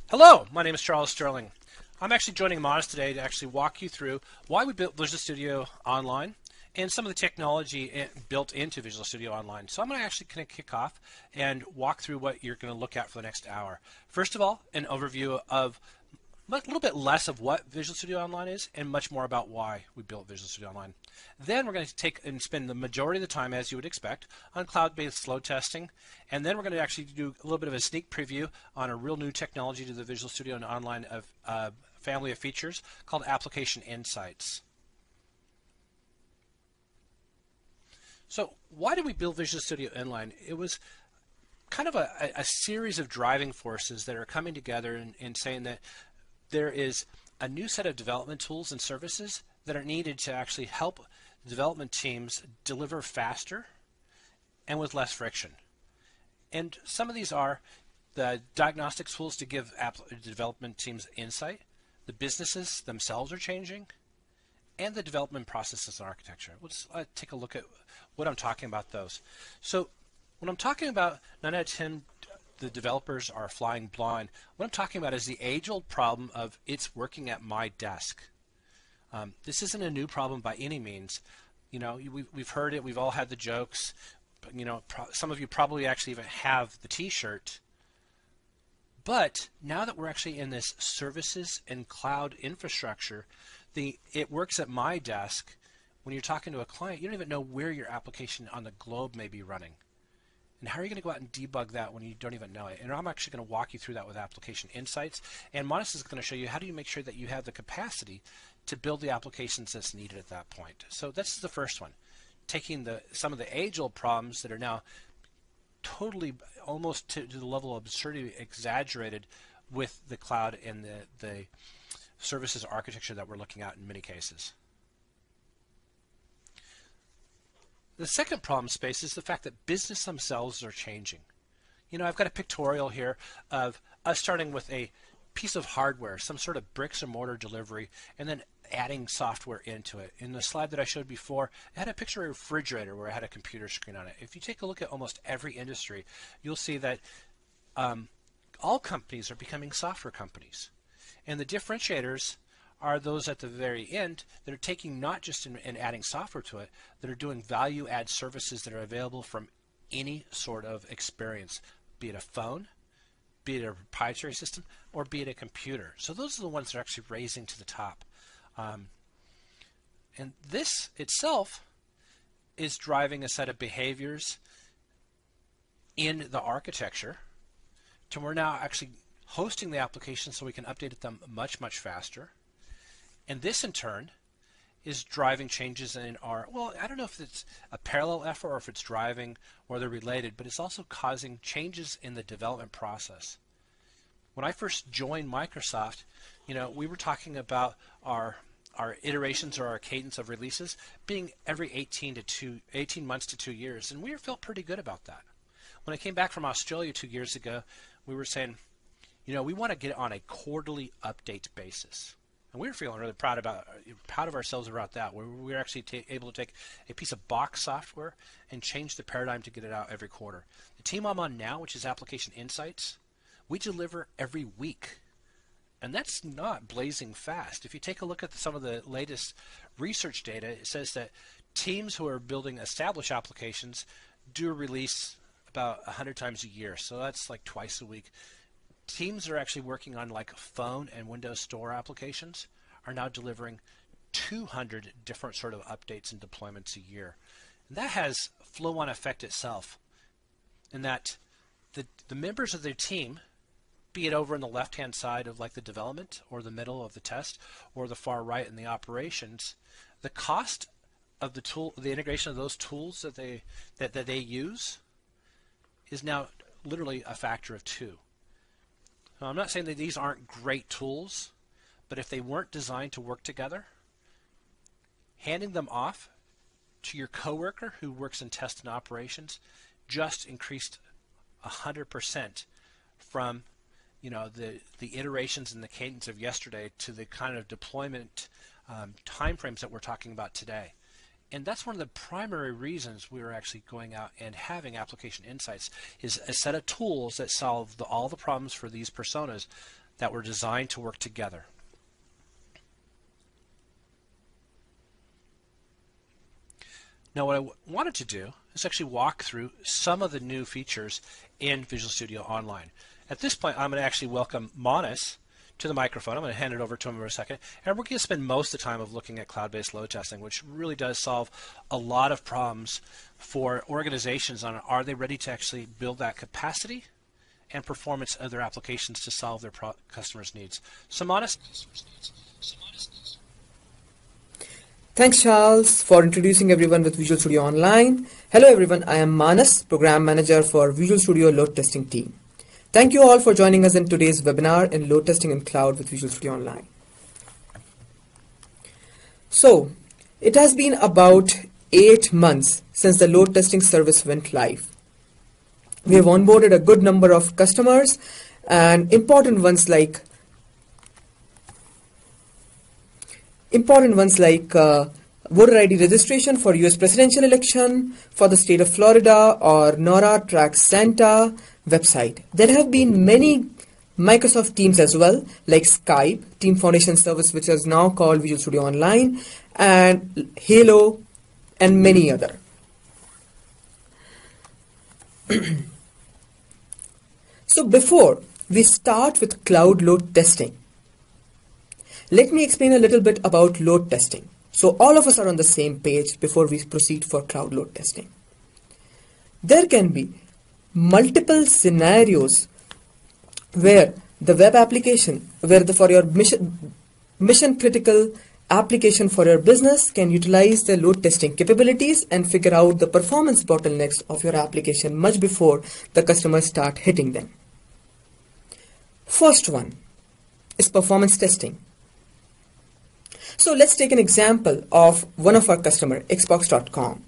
Hello, my name is Charles Sterling. I'm actually joining Modest today to actually walk you through why we built Visual Studio Online and some of the technology built into Visual Studio Online. So I'm going to actually kind of kick off and walk through what you're going to look at for the next hour. First of all, an overview of a little bit less of what Visual Studio Online is and much more about why we built Visual Studio Online. Then we're going to take and spend the majority of the time, as you would expect, on cloud-based load testing. And then we're going to actually do a little bit of a sneak preview on a real new technology to the Visual Studio Online family of features called Application Insights. So why did we build Visual Studio Online? It was kind of a series of driving forces that are coming together and saying that there is a new set of development tools and services that are needed to actually help development teams deliver faster and with less friction. And some of these are the diagnostic tools to give development teams insight, the businesses themselves are changing, and the development processes and architecture. Let's take a look at what I'm talking about those. So when I'm talking about 9 out of 10 the developers are flying blind, what I'm talking about is the age-old problem of it's working at my desk. This isn't a new problem by any means. You know, we've heard it, we've all had the jokes. You know, some of you probably actually even have the t-shirt. But now that we're actually in this services and cloud infrastructure, it works at my desk. When you're talking to a client, you don't even know where your application on the globe may be running. And how are you going to go out and debug that when you don't even know it? And I'm actually going to walk you through that with Application Insights. And Modest is going to show you how do you make sure that you have the capacity to build the applications that's needed at that point. So that's the first one. Taking some of the age-old problems that are now totally almost to the level of absurdity exaggerated with the cloud and the services architecture that we're looking at in many cases. The second problem space is the fact that business themselves are changing. You know, I've got a pictorial here of us starting with a piece of hardware, some sort of bricks and mortar delivery, and then adding software into it. In the slide that I showed before, it had a picture of a refrigerator where it had a computer screen on it. If you take a look at almost every industry, you'll see that all companies are becoming software companies. And the differentiators are those at the very end that are taking not just in adding software to it, that are doing value add services that are available from any sort of experience, be it a phone, be it a proprietary system, or be it a computer. So those are the ones that are actually raising to the top. And this itself is driving a set of behaviors in the architecture to we're now actually hosting the application so we can update them much, much faster. And this in turn is driving changes in our, well, I don't know if it's a parallel effort or if it's driving or they're related, but it's also causing changes in the development process. When I first joined Microsoft, you know, we were talking about our iterations or our cadence of releases being every 18 months to 2 years, and we felt pretty good about that. When I came back from Australia 2 years ago, we were saying, you know, we want to get on a quarterly update basis. And we were feeling really proud of ourselves about that, where we were actually able to take a piece of box software and change the paradigm to get it out every quarter. The team I'm on now, which is Application Insights, we deliver every week. And that's not blazing fast. If you take a look at some of the latest research data, it says that teams who are building established applications do a release about 100 times a year. So that's like twice a week. Teams that are actually working on like phone and Windows Store applications are now delivering 200 different sort of updates and deployments a year. And that has flow-on effect itself in that the members of their team, be it over in the left-hand side of like the development or the middle of the test or the far right in the operations, the cost of the tool, the integration of those tools that they use is now literally a factor of 2. Now, I'm not saying that these aren't great tools, but if they weren't designed to work together, handing them off to your coworker who works in test and operations just increased 100% from, you know, the iterations and the cadence of yesterday to the kind of deployment timeframes that we're talking about today. And that's one of the primary reasons we were actually going out and having Application Insights, is a set of tools that solve all the problems for these personas that were designed to work together. Now what I wanted to do is actually walk through some of the new features in Visual Studio Online. At this point, I'm going to actually welcome Manas to the microphone. I'm going to hand it over to him for a second. And we're going to spend most of the time of looking at cloud-based load testing, which really does solve a lot of problems for organizations on are they ready to actually build that capacity and performance of their applications to solve their customers' needs. So Manas. Thanks, Charles, for introducing everyone with Visual Studio Online. Hello, everyone. I am Manas, Program Manager for Visual Studio Load Testing team. Thank you all for joining us in today's webinar in Load Testing in Cloud with Visual Studio Online. So, it has been about 8 months since the load testing service went live. We have onboarded a good number of customers, and important ones like voter ID registration for US presidential election, for the state of Florida, or NORA Tracks Santa website. There have been many Microsoft Teams as well, like Skype, Team Foundation Service, which is now called Visual Studio Online, and Halo, and many other. So before we start with cloud load testing, let me explain a little bit about load testing. So all of us are on the same page before we proceed for cloud load testing. There can be multiple scenarios where the web application, for your mission critical application for your business can utilize the load testing capabilities and figure out the performance bottlenecks of your application much before the customers start hitting them. First one is performance testing. So let's take an example of one of our customer, Xbox.com.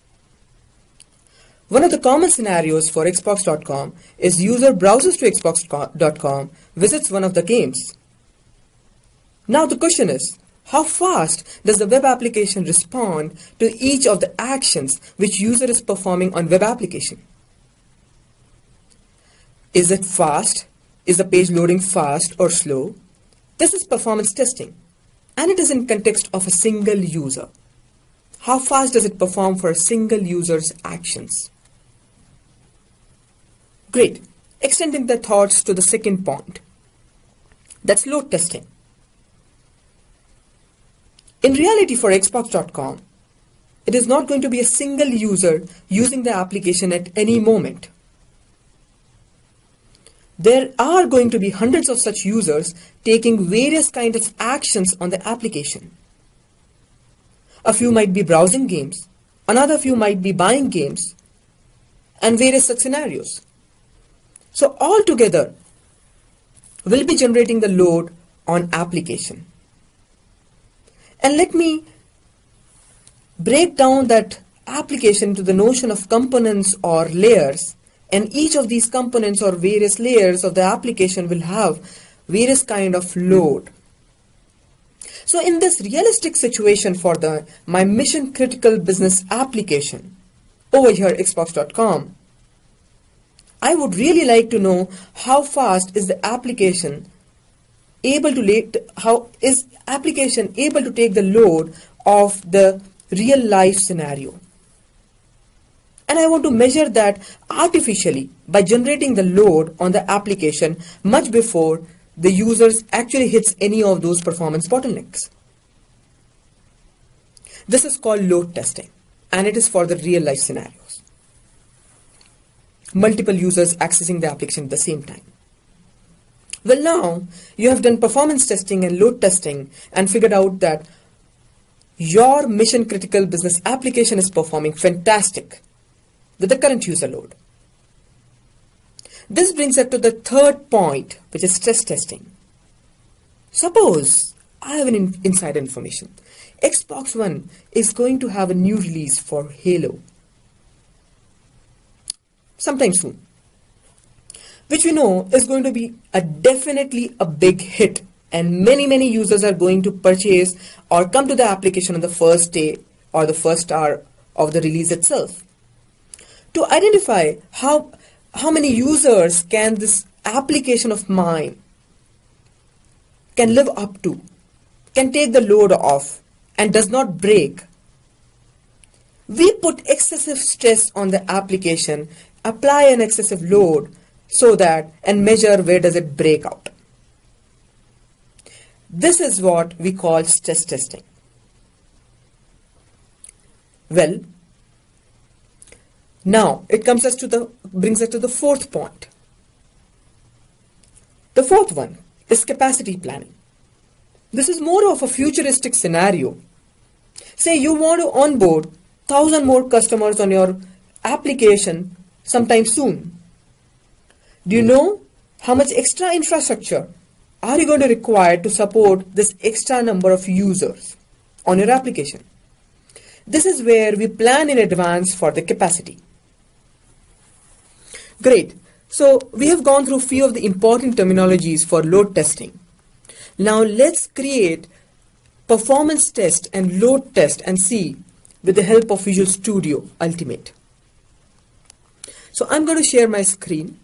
One of the common scenarios for Xbox.com is user browses to Xbox.com, visits one of the games. Now the question is, how fast does the web application respond to each of the actions which user is performing on web application? Is it fast? Is the page loading fast or slow? This is performance testing, and it is in context of a single user. How fast does it perform for a single user's actions? Great. Extending the thoughts to the second point. That's load testing. In reality, for Xbox.com, it is not going to be a single user using the application at any moment. There are going to be hundreds of such users taking various kinds of actions on the application. A few might be browsing games, another few might be buying games, and various such scenarios. So all together, we'll be generating the load on application. And let me break down that application to the notion of components or layers. And each of these components or various layers of the application will have various kind of load. So in this realistic situation for my mission critical business application over here, Xbox.com, I would really like to know how fast is the application able to take the load of the real life scenario. And I want to measure that artificially by generating the load on the application much before the users actually hits any of those performance bottlenecks. This is called load testing, and it is for the real life scenarios. Multiple users accessing the application at the same time. Well, now you have done performance testing and load testing and figured out that your mission critical business application is performing fantastic with the current user load. This brings us to the third point, which is stress testing. Suppose I have an inside information. Xbox One is going to have a new release for Halo sometime soon, which we know is going to be definitely a big hit, and many users are going to purchase or come to the application on the first day or the first hour of the release itself. To identify how many users can this application of mine can live up to, can take the load off, and does not break. We put excessive stress on the application, apply an excessive load so that, and measure where does it break out. This is what we call stress testing. Well, now it brings us to the fourth point. The fourth one is capacity planning. This is more of a futuristic scenario. Say you want to onboard 1,000 more customers on your application sometime soon. Do you know how much extra infrastructure are you going to require to support this extra number of users on your application? This is where we plan in advance for the capacity. Great. So we have gone through a few of the important terminologies for load testing. Now let's create performance test and load test and see with the help of Visual Studio Ultimate. So I'm going to share my screen.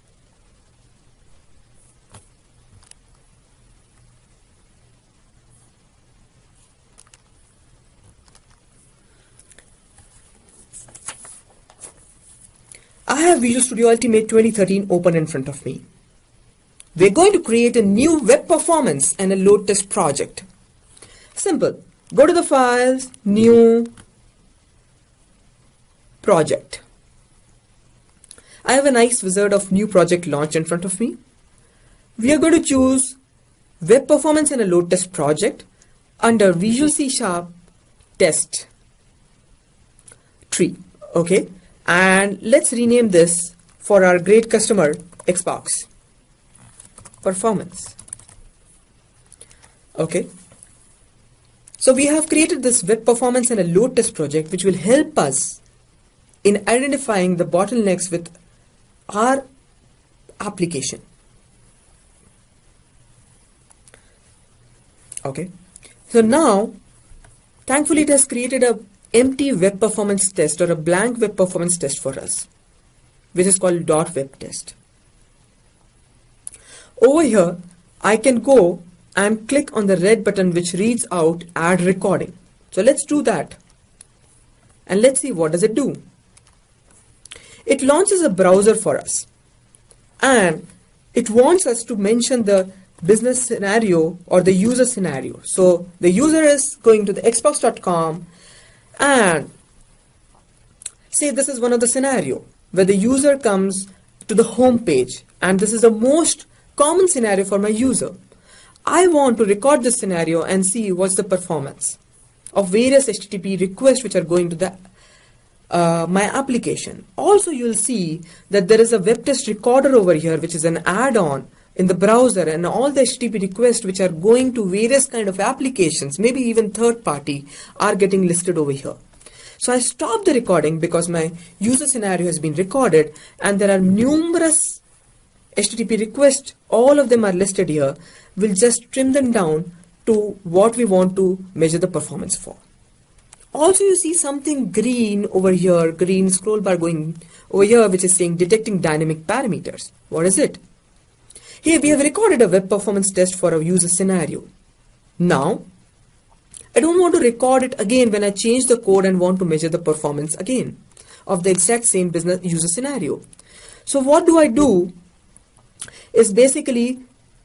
I have Visual Studio Ultimate 2013 open in front of me. We're going to create a new web performance and a load test project. Simple. Go to the files, new project. I have a nice wizard of new project launched in front of me. We are going to choose web performance and a load test project under Visual C# test tree. Okay. And let's rename this for our great customer Xbox performance. Okay. So we have created this web performance and a load test project which will help us in identifying the bottlenecks with our application. Okay. So now, thankfully it has created a empty web performance test or a blank web performance test for us, which is called .web test. Over here, I can go and click on the red button which reads out add recording. So let's do that. And let's see what does it do. It launches a browser for us. And it wants us to mention the business scenario or the user scenario. So the user is going to the xbox.com and say this is one of the scenario where the user comes to the home page, and this is the most common scenario for my user. I want to record this scenario and see what's the performance of various HTTP requests which are going to the my application. Also, you'll see that there is a web test recorder over here, which is an add-on in the browser, and all the HTTP requests which are going to various kind of applications, maybe even third party, are getting listed over here. So I stop the recording because my user scenario has been recorded and there are numerous HTTP requests, all of them are listed here. We'll just trim them down to what we want to measure the performance for. Also, you see something green over here, green scroll bar going over here, which is saying detecting dynamic parameters. What is it? Here we have recorded a web performance test for a user scenario. Now, I don't want to record it again when I change the code and want to measure the performance again of the exact same business user scenario. So what do I do is basically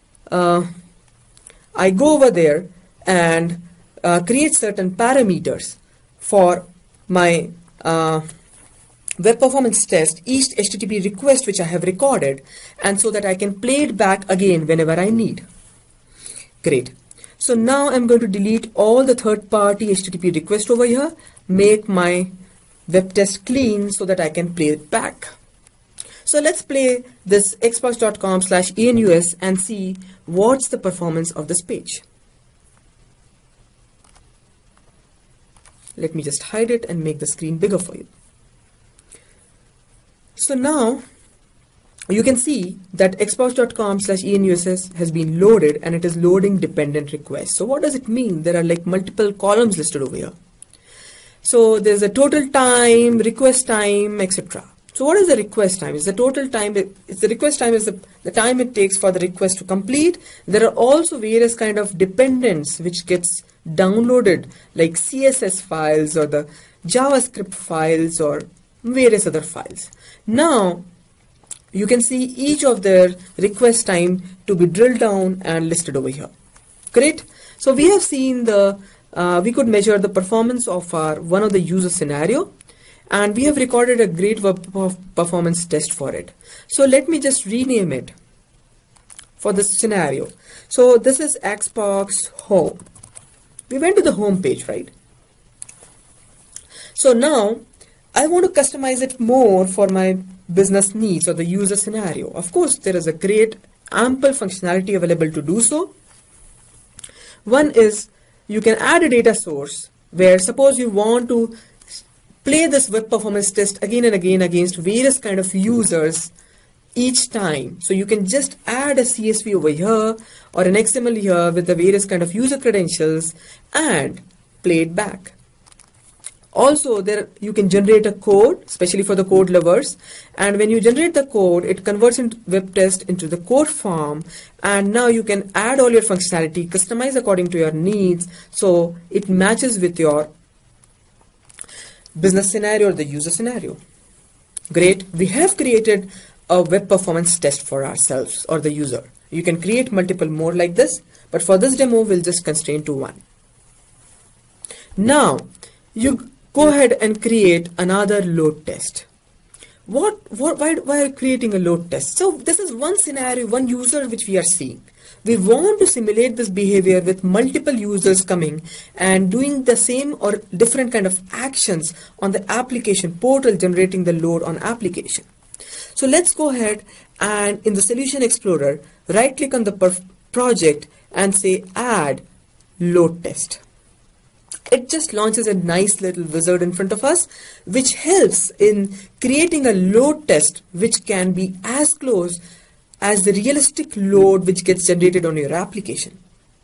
I go over there and create certain parameters for my web performance test, each HTTP request which I have recorded, and so that I can play it back again whenever I need. Great. So now I'm going to delete all the third-party HTTP requests over here, make my web test clean so that I can play it back. So let's play this xbox.com/enus and see what's the performance of this page. Let me just hide it and make the screen bigger for you. So now you can see that xbox.com/enus has been loaded and it is loading dependent requests. So what does it mean? There are like multiple columns listed over here. So there's a total time, request time, etc. So what is the request time? It's the total time, it's the request time is the time it takes for the request to complete. There are also various kind of dependents which gets downloaded, like CSS files or the JavaScript files or various other files. Now you can see each of their request time to be drilled down and listed over here. Great. So we have seen we could measure the performance of one of the user scenario, and we have recorded a great performance test for it. So let me just rename it for this scenario. So this is Xbox Home. We went to the home page, right? So now I want to customize it more for my business needs or the user scenario. Of course, there is a great ample functionality available to do so. One is you can add a data source where suppose you want to play this web performance test again and again against various kind of users each time. So you can just add a CSV over here or an XML here with the various kind of user credentials and play it back. Also, there you can generate a code, especially for the code lovers, and when you generate the code, it converts into web test into the code form, and now you can add all your functionality, customize according to your needs, so it matches with your business scenario or the user scenario. Great. We have created a web performance test for ourselves or the user. You can create multiple more like this, but for this demo, we'll just constrain to one. Now, you go ahead and create another load test. Why are you creating a load test? So this is one scenario, one user which we are seeing. We want to simulate this behavior with multiple users coming and doing the same or different kind of actions on the application portal, generating the load on application. So let's go ahead and in the Solution Explorer, right click on the project and say add load test. It just launches a nice little wizard in front of us, which helps in creating a load test which can be as close as the realistic load which gets generated on your application.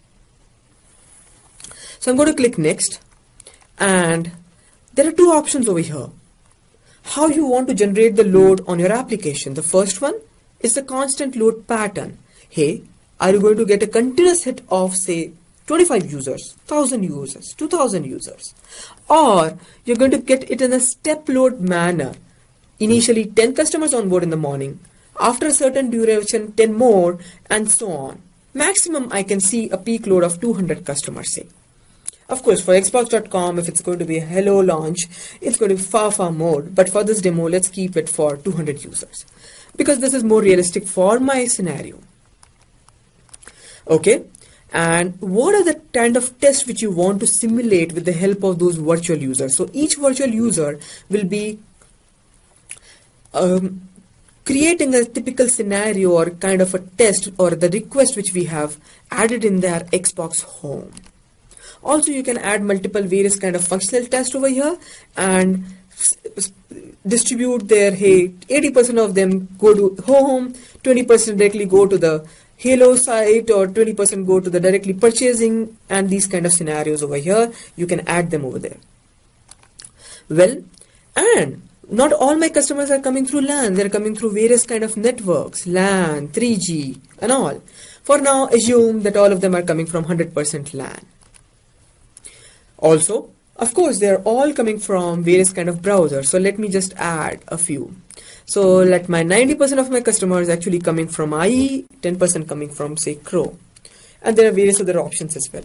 So I'm going to click next, and there are two options over here. How you want to generate the load on your application. The first one is the constant load pattern. Hey, are you going to get a continuous hit of say 25 users, 1000 users, 2000 users, or you're going to get it in a step load manner. Initially 10 customers on board in the morning, after a certain duration 10 more, and so on. Maximum I can see a peak load of 200 customers say. Of course, for Xbox.com, if it's going to be a hello launch, it's going to be far more, but for this demo, let's keep it for 200 users because this is more realistic for my scenario. Okay. And what are the kind of tests which you want to simulate with the help of those virtual users? So each virtual user will be creating a typical scenario or kind of a test or the request which we have added in their Xbox Home. Also, you can add multiple various kind of functional tests over here and distribute their, hey, 80% of them go to home, 20% directly go to the Halo site, or 20% go to the directly purchasing, and these kind of scenarios over here, you can add them over there. Well, and not all my customers are coming through LAN, they're coming through various kind of networks, LAN, 3G and all. For now, assume that all of them are coming from 100% LAN. Also, of course, they're all coming from various kind of browsers. So let me just add a few. So let my 90% of my customers actually coming from IE, 10% coming from say Chrome. And there are various other options as well.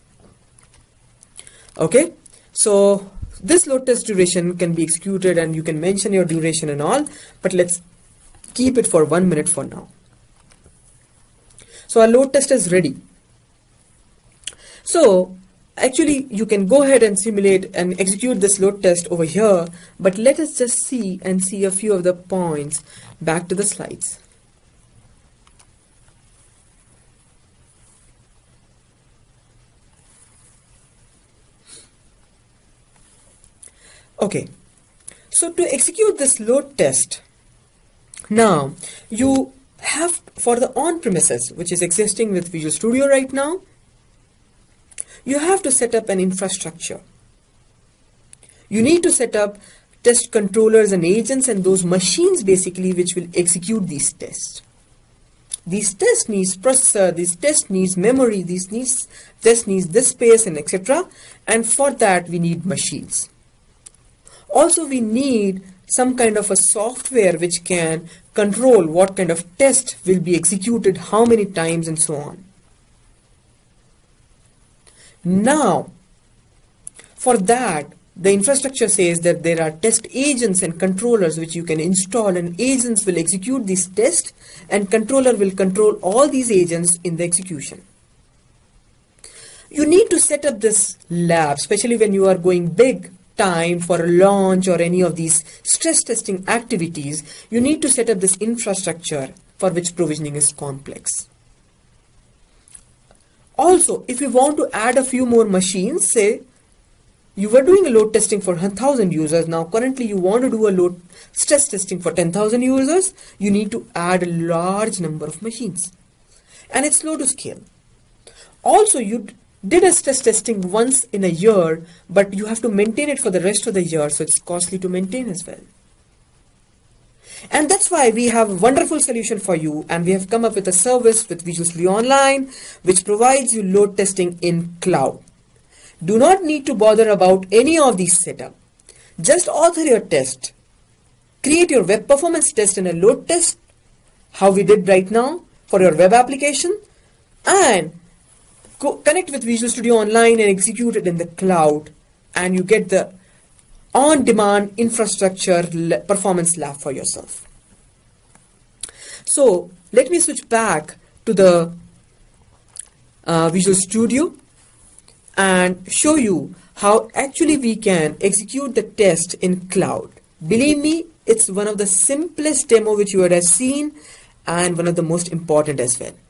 Okay, so this load test duration can be executed and you can mention your duration and all, but let's keep it for 1 minute for now. So our load test is ready. So actually, you can go ahead and simulate and execute this load test over here, but let us just see a few of the points back to the slides. Okay, so to execute this load test, now you have for the on-premises, which is existing with Visual Studio right now, you have to set up an infrastructure. You need to set up test controllers and agents, and those machines basically which will execute these tests. These tests needs processor, these tests needs memory, test needs this space, and etc. And for that we need machines. Also we need some kind of a software which can control what kind of test will be executed, how many times, and so on. Now, for that, the infrastructure says that there are test agents and controllers which you can install, and agents will execute these tests and controller will control all these agents in the execution. You need to set up this lab, especially when you are going big time for a launch or any of these stress testing activities. You need to set up this infrastructure for which provisioning is complex. Also, if you want to add a few more machines, say you were doing a load testing for 1,000 users, now currently you want to do a load stress testing for 10,000 users, you need to add a large number of machines. And it's slow to scale. Also, you did a stress testing once in a year, but you have to maintain it for the rest of the year, so it's costly to maintain as well. And that's why we have a wonderful solution for you, and we have come up with a service with Visual Studio Online which provides you load testing in cloud. Do not need to bother about any of these setup. Just author your test. Create your web performance test in a load test, how we did right now for your web application, and connect with Visual Studio Online and execute it in the cloud, and you get the on-demand infrastructure performance lab for yourself. So let me switch back to the Visual Studio and show you how actually we can execute the test in cloud. Believe me, it's one of the simplest demo which you would have seen, and one of the most important as well.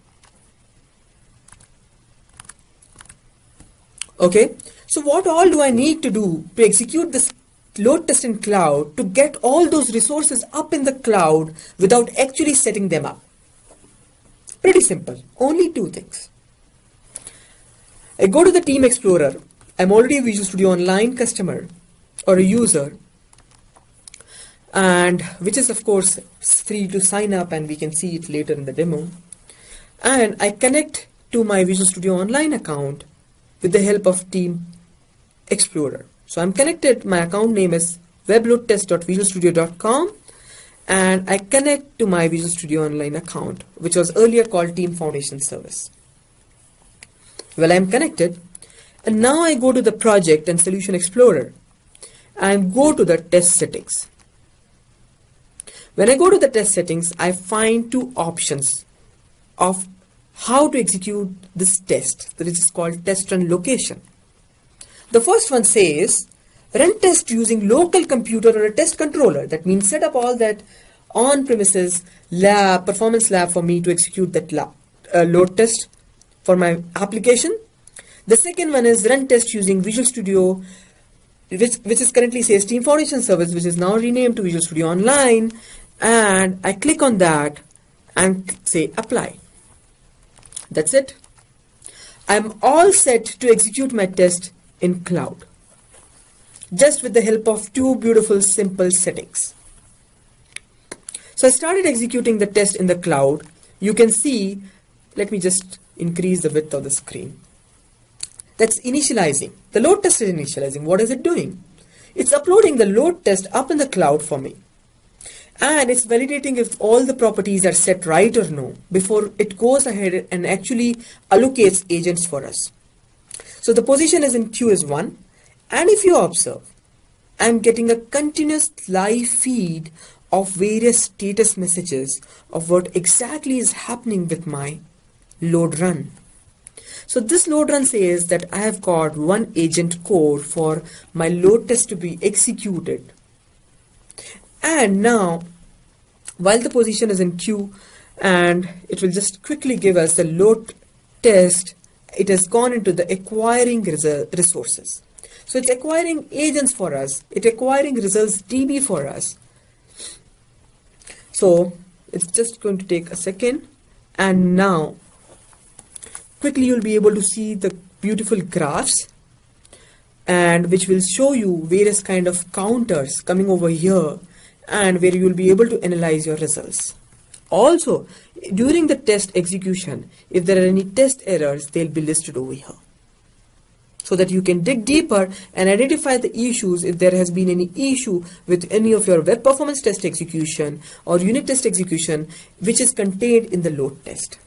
Okay, so what all do I need to do to execute this load test in cloud to get all those resources up in the cloud without actually setting them up? Pretty simple, only two things. I go to the Team Explorer. I'm already a Visual Studio Online customer or a user, and which is of course free to sign up, and we can see it later in the demo. And I connect to my Visual Studio Online account with the help of Team Explorer. So I'm connected, my account name is webloadtest.visualstudio.com, and I connect to my Visual Studio Online account, which was earlier called Team Foundation Service. Well, I'm connected, and now I go to the Project and Solution Explorer and go to the test settings. When I go to the test settings, I find two options of how to execute this test, that is called test run location. The first one says run test using local computer or a test controller. That means set up all that on-premises lab, performance lab for me to execute that load test for my application. The second one is run test using Visual Studio, which is currently says Team Foundation Service, which is now renamed to Visual Studio Online, and I click on that and say apply. That's it. I'm all set to execute my test in cloud, just with the help of two beautiful simple settings. So I started executing the test in the cloud. You can see, let me just increase the width of the screen. That's initializing. The load test is initializing. What is it doing? It's uploading the load test up in the cloud for me. And it's validating if all the properties are set right or no before it goes ahead and actually allocates agents for us. So the position is in queue is 1. And if you observe, I'm getting a continuous live feed of various status messages of what exactly is happening with my load run. So this load run says that I have got one agent core for my load test to be executed. And now, while the position is in queue, and it will just quickly give us the load test, it has gone into the acquiring resources. So it's acquiring agents for us. It's acquiring results DB for us. So it's just going to take a second, and now quickly you'll be able to see the beautiful graphs. and which will show you various kind of counters coming over here, and where you will be able to analyze your results. Also, during the test execution, if there are any test errors, they'll be listed over here, so that you can dig deeper and identify the issues if there has been any issue with any of your web performance test execution or unit test execution which is contained in the load test.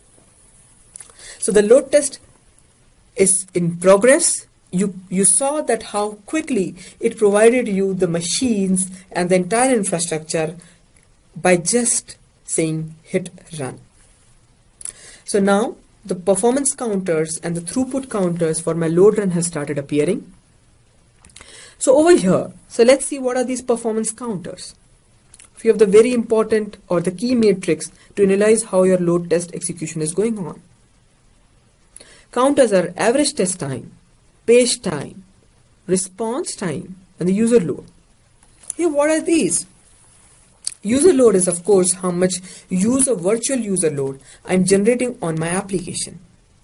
So the load test is in progress. You saw that how quickly it provided you the machines and the entire infrastructure by just saying hit run. So now the performance counters and the throughput counters for my load run has started appearing. So over here, so let's see what are these performance counters. Few of the very important or the key metrics to analyze how your load test execution is going on. Counters are average test time, page time, response time, and the user load. Here, what are these? User load is, of course, how much virtual user load I'm generating on my application.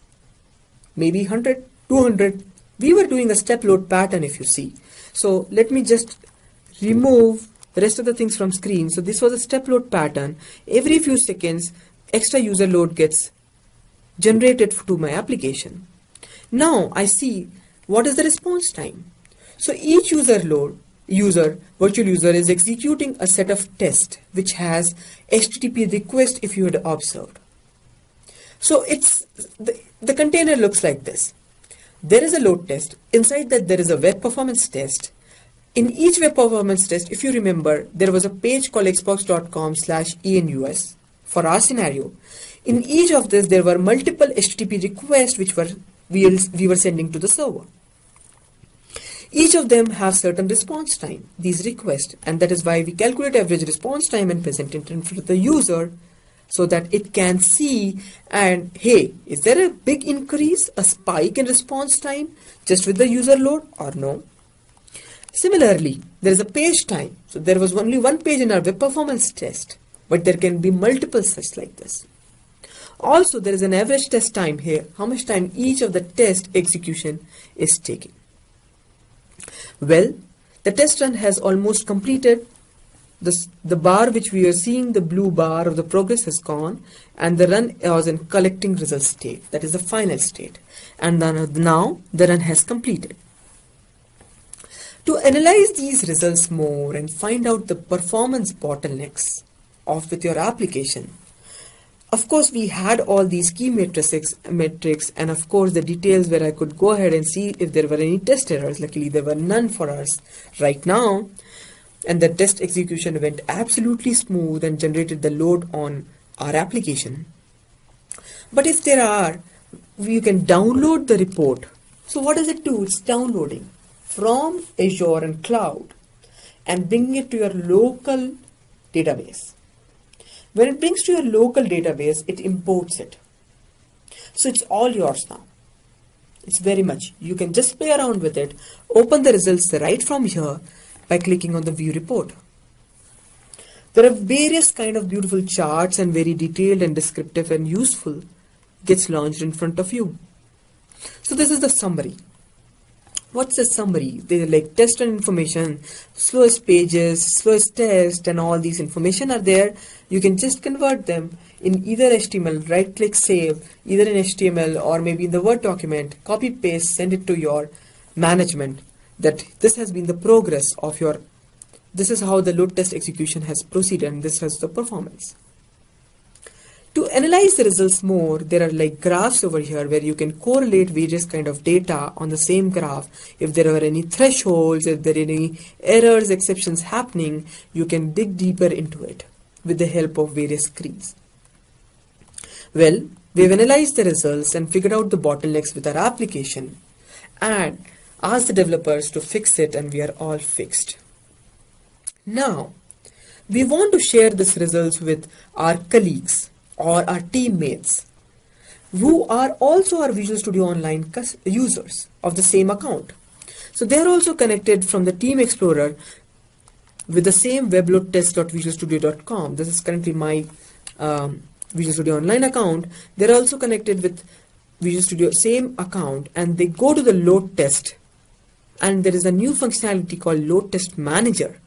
Maybe 100, 200. We were doing a step load pattern, if you see. So let me just remove the rest of the things from screen. So this was a step load pattern. Every few seconds, extra user load gets generated to my application. Now I see what is the response time. So each virtual user is executing a set of tests which has HTTP request, if you had observed. So it's the container looks like this. There is a load test. Inside that there is a web performance test. In each web performance test, if you remember, there was a page called xbox.com/enus for our scenario. In each of this, there were multiple HTTP requests which we were sending to the server. Each of them have certain response time, these requests, and that is why we calculate average response time and present it in front of the user so that it can see, and hey, is there a big increase, a spike in response time just with the user load or no? Similarly, there is a page time. So there was only one page in our web performance test, but there can be multiple such like this. Also, there is an average test time here, how much time each of the test execution is taking. Well, the test run has almost completed. The bar which we are seeing, the blue bar of the progress has gone, and the run was in collecting result state. That is the final state. And then now the run has completed. To analyze these results more and find out the performance bottlenecks with your application, of course, we had all these key metrics and of course the details where I could go ahead and see if there were any test errors. Luckily, there were none for us right now. And the test execution went absolutely smooth and generated the load on our application. But if there are, you can download the report. So what does it do? It's downloading from Azure and cloud and bringing it to your local database. When it brings to your local database, it imports it. So it's all yours now. It's very much. You can just play around with it, open the results right from here by clicking on the view report. There are various kind of beautiful charts and very detailed and descriptive and useful gets launched in front of you. So this is the summary. What's the summary? They're like test and information, slowest pages, slowest test, and all these information are there. You can just convert them in either HTML, right click save, either in HTML or maybe in the Word document, copy paste, send it to your management that this has been the progress of your, this is how the load test execution has proceeded and this has the performance. To analyze the results more, there are like graphs over here where you can correlate various kind of data on the same graph. If there are any thresholds, if there are any errors, exceptions happening, you can dig deeper into it with the help of various screens. Well, we've analyzed the results and figured out the bottlenecks with our application and asked the developers to fix it, and we are all fixed. Now, we want to share these results with our colleagues or our teammates who are also our Visual Studio Online users of the same account. So they are also connected from the Team Explorer with the same webloadtest.visualstudio.com. This is currently my Visual Studio Online account. They're also connected with Visual Studio same account, and they go to the load test and there is a new functionality called Load Test Manager.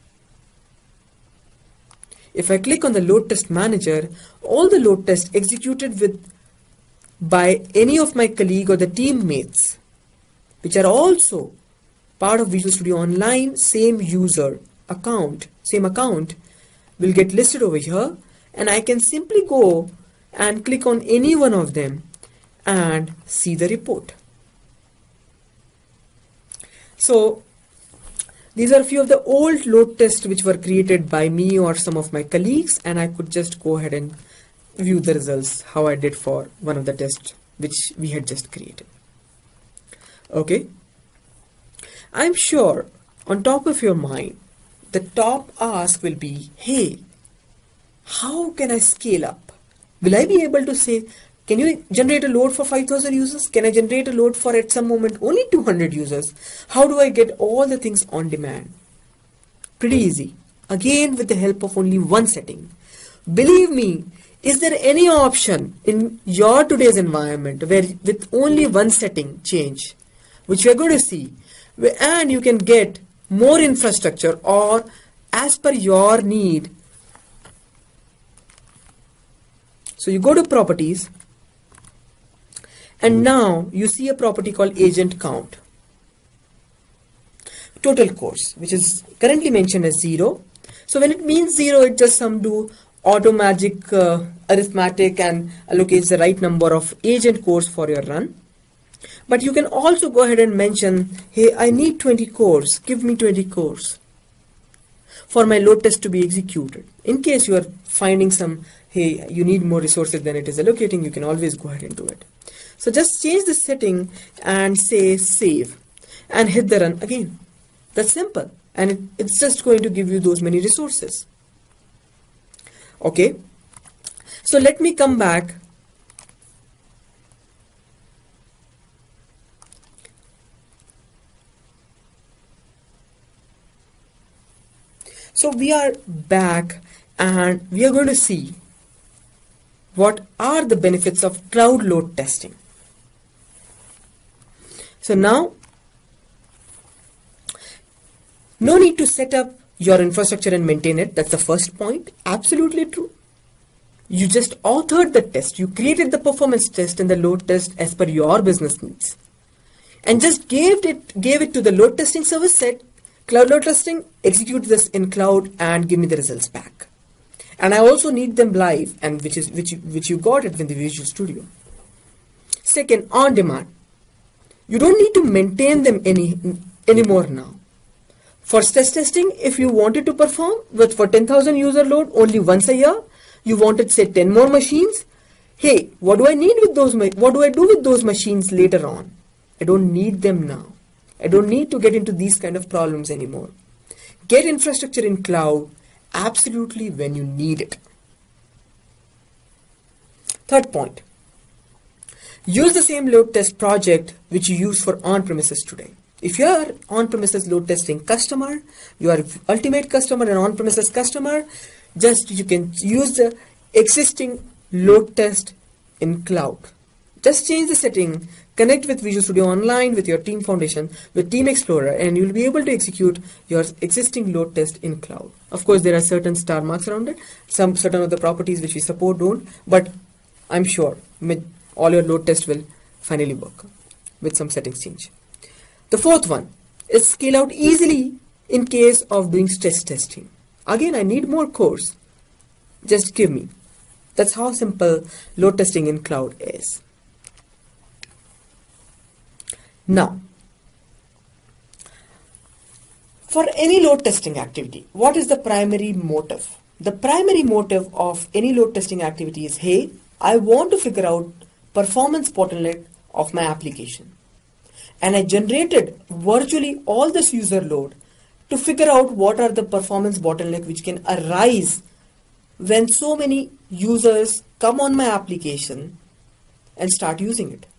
If I click on the Load Test Manager, all the load tests executed by any of my colleague or the teammates, which are also part of Visual Studio Online, same account, will get listed over here, and I can simply go and click on any one of them and see the report. So these are a few of the old load tests which were created by me or some of my colleagues, and I could just go ahead and view the results, how I did for one of the tests which we had just created. Okay, I'm sure on top of your mind, the top ask will be, hey, how can I scale up? Will I be able to say, can you generate a load for 5,000 users? Can I generate a load for at some moment only 200 users? How do I get all the things on demand? Pretty easy. Again, with the help of only one setting. Believe me, is there any option in your today's environment where with only one setting change, which we are going to see, and you can get more infrastructure or as per your need? So you go to properties, and now you see a property called agent count. Total cores, which is currently mentioned as 0. So when it means 0, it just do auto magic arithmetic and allocates the right number of agent cores for your run. But you can also go ahead and mention, hey, I need 20 cores, give me 20 cores for my load test to be executed. In case you are finding some, hey, you need more resources than it is allocating, you can always go ahead and do it. So just change the setting and say save and hit the run again. That's simple, and it's just going to give you those many resources. Okay, so let me come back. So we are back, and we are going to see what are the benefits of cloud load testing. So now, no need to set up your infrastructure and maintain it. That's the first point. Absolutely true. You just authored the test. You created the performance test and the load test as per your business needs, and just gave it to the load testing service. Said, cloud load testing, execute this in cloud and give me the results back. And I also need them live, and which you got it in the Visual Studio. Second, on demand. You don't need to maintain them anymore now. For stress testing, if you wanted to perform for 10,000 user load only once a year, you wanted say 10 more machines. Hey, what do I need with those? What do I do with those machines later on? I don't need them now. I don't need to get into these kind of problems anymore. Get infrastructure in cloud absolutely when you need it. Third point. Use the same load test project which you use for on-premises today. If you are on-premises load testing customer, you are ultimate customer and on-premises customer, you can use the existing load test in cloud. Just change the setting, connect with Visual Studio Online with your Team Foundation, with Team Explorer, and you'll be able to execute your existing load test in cloud. Of course, there are certain star marks around it. Some certain of the properties which we support don't, but I'm sure all your load tests will finally work with some settings change. The fourth one is scale out easily in case of doing stress testing. Again, I need more cores. Just give me. That's how simple load testing in cloud is. Now, for any load testing activity, what is the primary motive? The primary motive of any load testing activity is, hey, I want to figure out performance bottleneck of my application. And I generated virtually all this user load to figure out what are the performance bottleneck which can arise when so many users come on my application and start using it.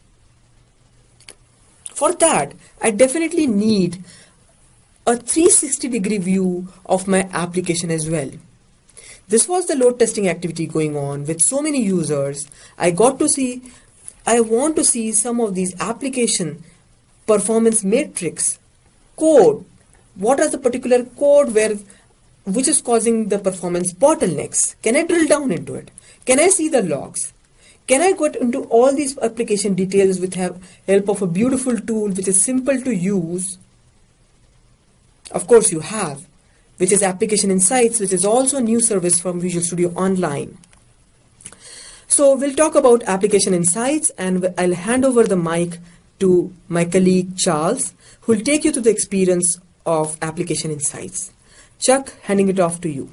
For that, I definitely need a 360-degree view of my application as well. This was the load testing activity going on with so many users. I want to see some of these application performance matrix Code. What is the particular code which is causing the performance bottlenecks? Can I drill down into it? Can I see the logs? Can I get into all these application details with help of a beautiful tool which is simple to use? Of course you have, which is Application Insights, which is also a new service from Visual Studio Online. So we'll talk about Application Insights, and I'll hand over the mic to my colleague Charles, who will take you through the experience of Application Insights. Chuck, handing it off to you.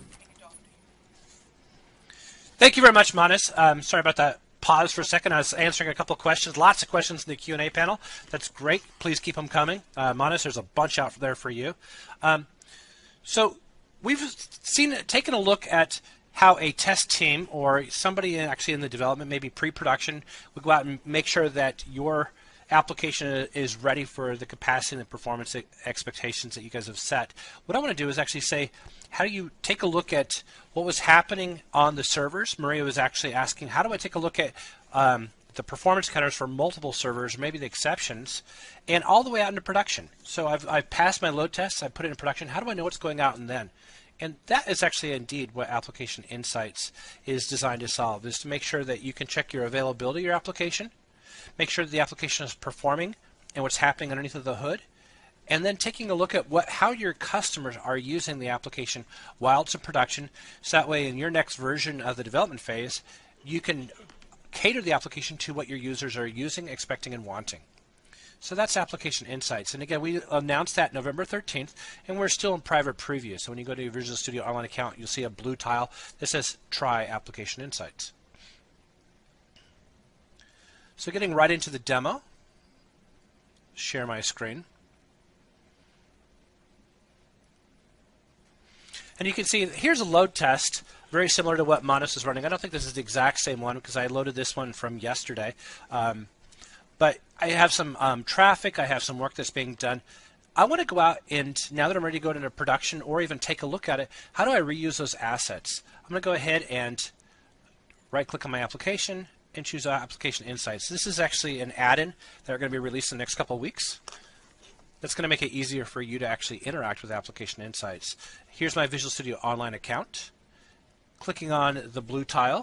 Thank you very much, Manas. Sorry about that pause for a second. I was answering a couple of questions, lots of questions in the Q&A panel. That's great. Please keep them coming. Manas, there's a bunch out there for you. So we've taken a look at how a test team or somebody actually in the development, maybe pre-production, would go out and make sure that your application is ready for the capacity and the performance expectations that you guys have set. What I want to do is actually say, how do you take a look at what was happening on the servers? Maria was actually asking, how do I take a look at the performance counters for multiple servers, maybe the exceptions, and all the way out into production? So I've passed my load tests, I put it in production. How do I know what's going out and then? And that is actually indeed what Application Insights is designed to solve, is to make sure that you can check your availability of your application, make sure that the application is performing and what's happening underneath of the hood, and then taking a look at how your customers are using the application while it's in production, so that way in your next version of the development phase, you can cater the application to what your users are using, expecting, and wanting. So that's Application Insights. And again, we announced that November 13th, and we're still in private preview. So when you go to your Visual Studio Online account, you'll see a blue tile that says Try Application Insights. So getting right into the demo, share my screen. And you can see here's a load test, very similar to what Manas is running. I don't think this is the exact same one because I loaded this one from yesterday. But I have some traffic, I have some work that's being done. I want to go out and, now that I'm ready to go into production or even take a look at it, how do I reuse those assets? I'm going to go ahead and right-click on my application and choose Application Insights. This is actually an add-in that are going to be released in the next couple of weeks. That's going to make it easier for you to actually interact with Application Insights. Here's my Visual Studio Online account. Clicking on the blue tile,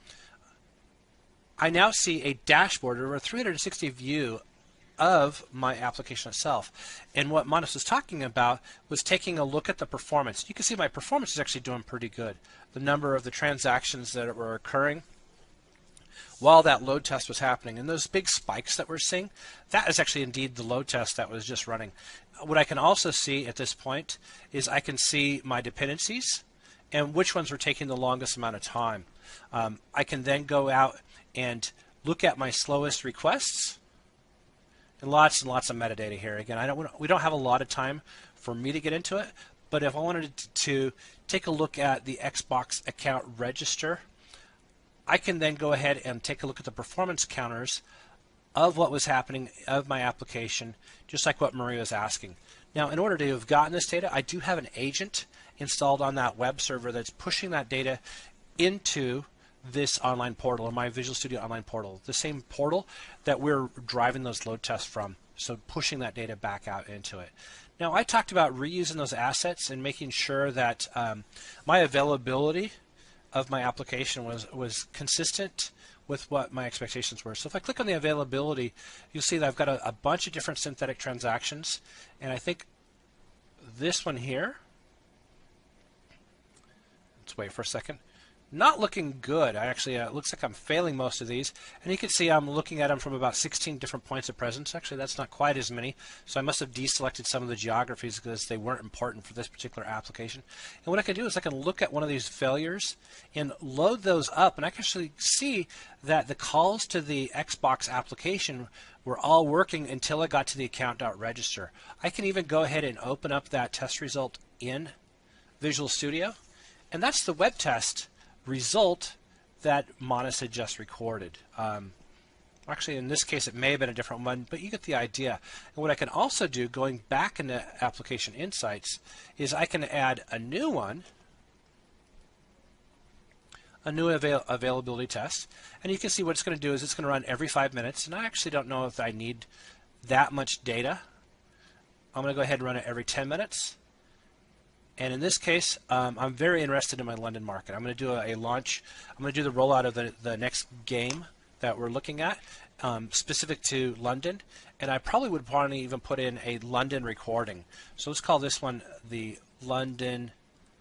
I now see a dashboard or a 360 view of my application itself. And what Manas was talking about was taking a look at the performance. You can see my performance is actually doing pretty good. The number of the transactions that were occurring while that load test was happening, and those big spikes that we're seeing, that is actually indeed the load test that was just running. What I can also see at this point is I can see my dependencies and which ones were taking the longest amount of time. I can then go out and look at my slowest requests, and lots of metadata here. Again, we don't have a lot of time for me to get into it, but if I wanted to take a look at the Xbox account register, I can then go ahead and take a look at the performance counters of what was happening of my application, just like what Maria was asking. Now, in order to have gotten this data, I do have an agent installed on that web server that's pushing that data into this online portal, or my Visual Studio Online portal, the same portal that we're driving those load tests from, so pushing that data back out into it. Now, I talked about reusing those assets and making sure that my availability of my application was consistent with what my expectations were. So if I click on the availability, you'll see that I've got a bunch of different synthetic transactions, and I think this one here, let's wait for a second, not looking good. I actually, it looks like I'm failing most of these, and you can see I'm looking at them from about 16 different points of presence. Actually, that's not quite as many, so I must have deselected some of the geographies because they weren't important for this particular application. And what I can do is I can look at one of these failures and load those up, and I can actually see that the calls to the Xbox application were all working until I got to the account.register. I can even go ahead and open up that test result in Visual Studio, and that's the web test result that Manas had just recorded. Actually, in this case, it may have been a different one, but you get the idea. And what I can also do, going back into Application Insights, is I can add a new one, a new availability test, and you can see what it's going to do is it's going to run every 5 minutes, and I actually don't know if I need that much data I'm going to go ahead and run it every 10 minutes. And in this case, I'm very interested in my London market. I'm going to do a launch. I'm going to do the rollout of the next game that we're looking at, specific to London. And I probably would want to even put in a London recording. So let's call this one the London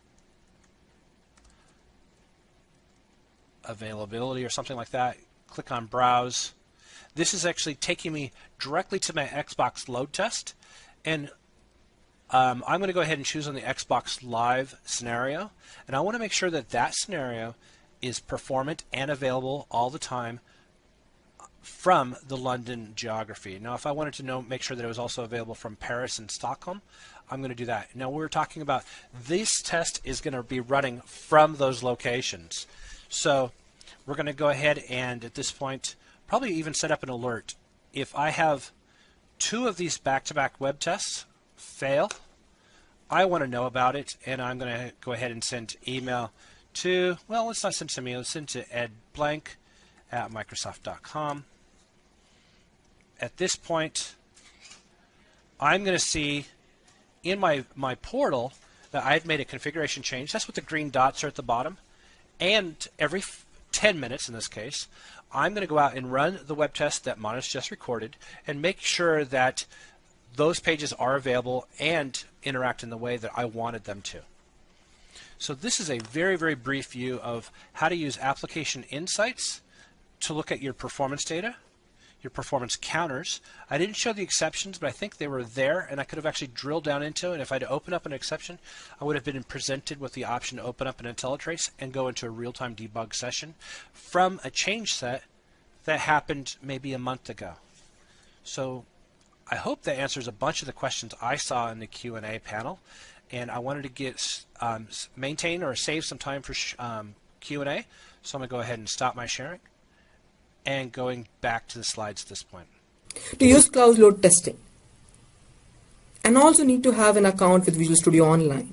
availability or something like that. Click on Browse. This is actually taking me directly to my Xbox load test. And I'm going to go ahead and choose on the Xbox Live scenario. And I want to make sure that that scenario is performant and available all the time from the London geography. Now, if I wanted to make sure that it was also available from Paris and Stockholm, I'm going to do that. Now, we're talking about this test is going to be running from those locations. So we're going to go ahead and at this point probably even set up an alert. If I have 2 of these back-to-back web tests fail, I want to know about it, and I'm going to go ahead and send email to, well, let's not send to me, let's send to edblank@microsoft.com. At this point, I'm going to see in my portal that I've made a configuration change. That's what the green dots are at the bottom. And every 10 minutes in this case, I'm going to go out and run the web test that Mona's just recorded and make sure that those pages are available and interact in the way that I wanted them to. So this is a very, very brief view of how to use application insights to look at your performance data, your performance counters. I didn't show the exceptions, but I think they were there, and I could have actually drilled down into it. And if I'd opened up an exception, I would have been presented with the option to open up an IntelliTrace and go into a real-time debug session from a change set that happened maybe a month ago. So I hope that answers a bunch of the questions I saw in the Q&A panel, and I wanted to get maintain or save some time for Q&A, so I'm going to go ahead and stop my sharing and going back to the slides at this point. To use cloud load testing, and also need to have an account with Visual Studio Online.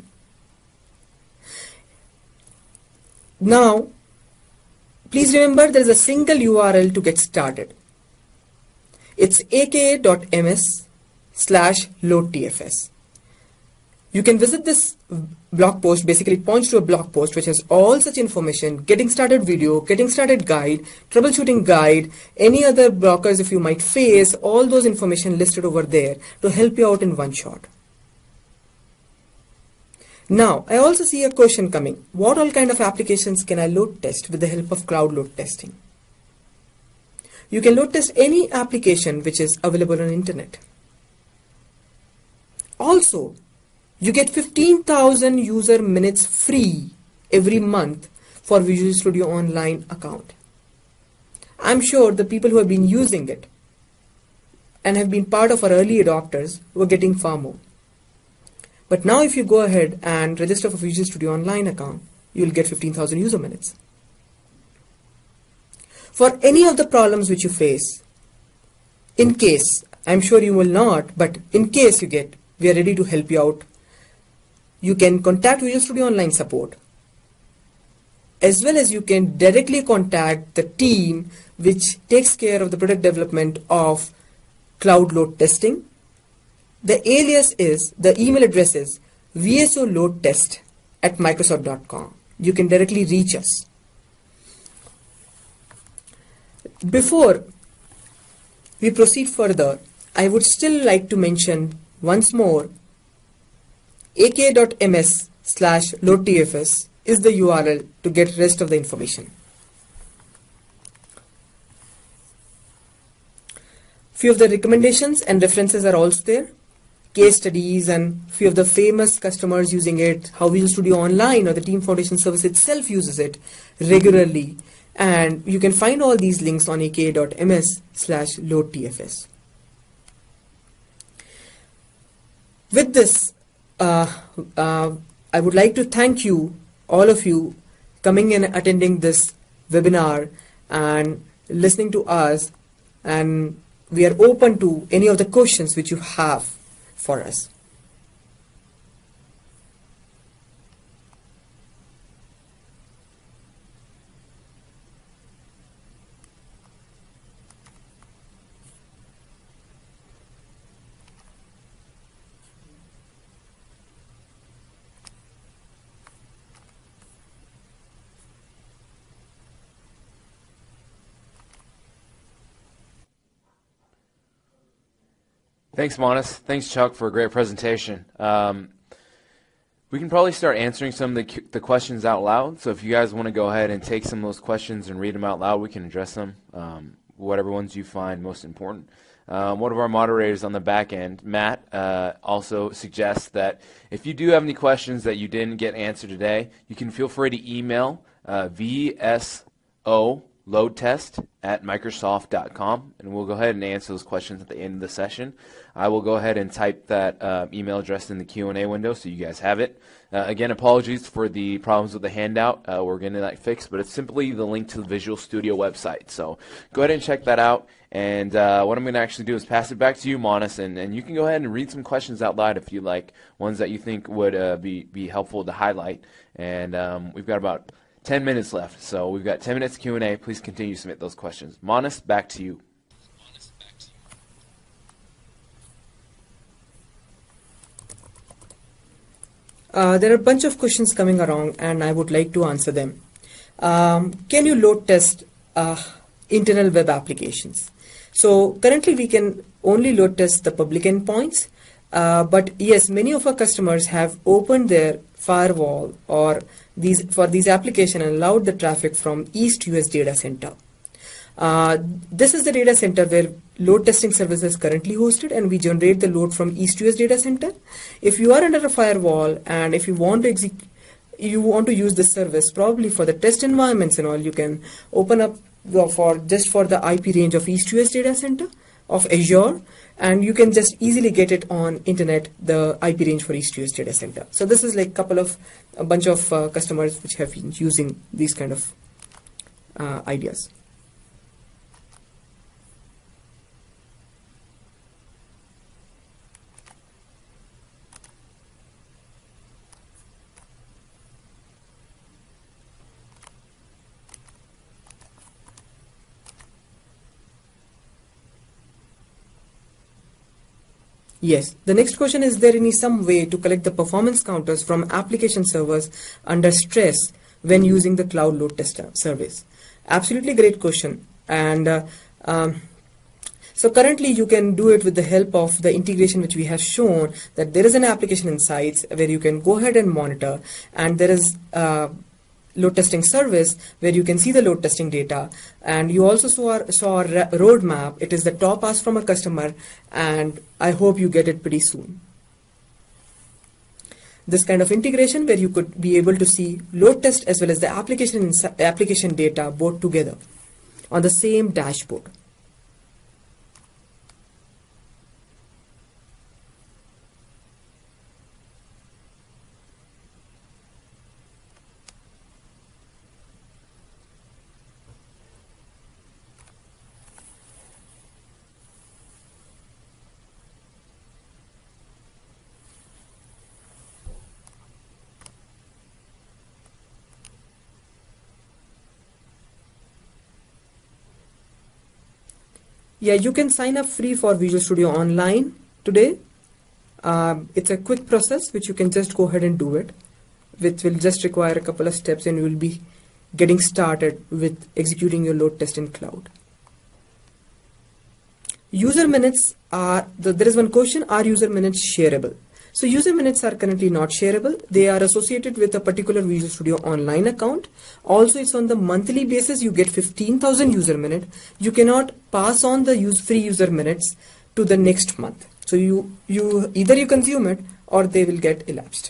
Now, please remember there is a single URL to get started. It's aka.ms/loadtfs. You can visit this blog post. Basically, it points to a blog post which has all such information: getting started video, getting started guide, troubleshooting guide, any other blockers if you might face, all those information listed over there to help you out in one shot. Now, I also see a question coming. What all kind of applications can I load test with the help of cloud load testing? You can load test any application which is available on internet. Also, you get 15,000 user minutes free every month for Visual Studio Online account. I'm sure the people who have been using it and have been part of our early adopters were getting far more. But now if you go ahead and register for Visual Studio Online account, you'll get 15,000 user minutes. For any of the problems which you face, in case, I'm sure you will not, but in case you get, we are ready to help you out. You can contact Visual Studio Online support, as well as you can directly contact the team which takes care of the product development of cloud load testing. The alias is, the email address is vsoloadtest@microsoft.com. You can directly reach us. Before we proceed further, I would still like to mention once more aka.ms/loadtfs is the URL to get rest of the information. Few of the recommendations and references are also there. Case studies and few of the famous customers using it, how Visual Studio Online or the Team Foundation service itself uses it regularly. And you can find all these links on aka.ms/loadtfs. With this, I would like to thank you, all of you, coming and attending this webinar and listening to us, and we are open to any of the questions which you have for us. Thanks, Monis. Thanks, Chuck, for a great presentation. We can probably start answering some of the questions out loud. So if you guys want to go ahead and take some of those questions and read them out loud, we can address them, whatever ones you find most important. One of our moderators on the back end, Matt, also suggests that if you do have any questions that you didn't get answered today, you can feel free to email vsoloadtest@microsoft.com, and we'll go ahead and answer those questions at the end of the session. I will go ahead and type that email address in the Q&A window so you guys have it. Again, apologies for the problems with the handout. We're getting that fixed, but it's simply the link to the Visual Studio website. So go ahead and check that out. And what I'm going to actually do is pass it back to you, Monis, and you can go ahead and read some questions out loud if you like, ones that you think would be helpful to highlight. And we've got about 10 minutes left, so we've got 10 minutes Q&A. Please continue to submit those questions. Monis, back to you. There are a bunch of questions coming around, and I would like to answer them. Can you load test internal web applications? So currently we can only load test the public endpoints, but yes, many of our customers have opened their firewall or these applications and allowed the traffic from East US data center. This is the data center where load testing service is currently hosted, and we generate the load from East US data center. If you are under a firewall and if you want to use this service probably for the test environments and all, you can open up for the IP range of East US data center of Azure, and you can just easily get it on internet, the IP range for East US data center. So this is like a bunch of customers which have been using these kind of ideas. Yes. The next question is there some way to collect the performance counters from application servers under stress when using the cloud load tester service? Absolutely great question. And so currently you can do it with the help of the integration which we have shown, that there is an application insights where you can go ahead and monitor, and there is load testing service where you can see the load testing data, and you also saw our roadmap. It is the top ask from a customer, and I hope you get it pretty soon. This kind of integration where you could be able to see load test as well as the application data both together on the same dashboard. Yeah, you can sign up free for Visual Studio Online today. It's a quick process which you can just go ahead and do it, which will just require a couple of steps, and you will be getting started with executing your load test in cloud. User minutes there is one question, are user minutes shareable? So user minutes are currently not shareable. They are associated with a particular Visual Studio Online account. Also, it's on the monthly basis. You get 15,000 user minutes. You cannot pass on the free user minutes to the next month. So either you consume it or they will get elapsed.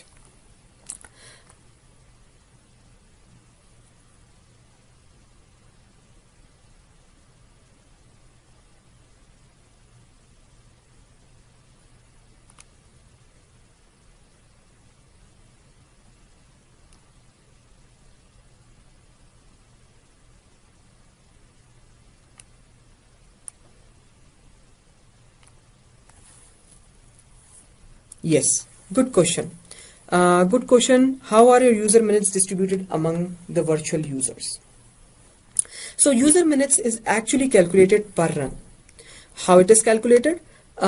Yes, good question. Good question. How are your user minutes distributed among the virtual users? So user minutes is actually calculated per run. How it is calculated?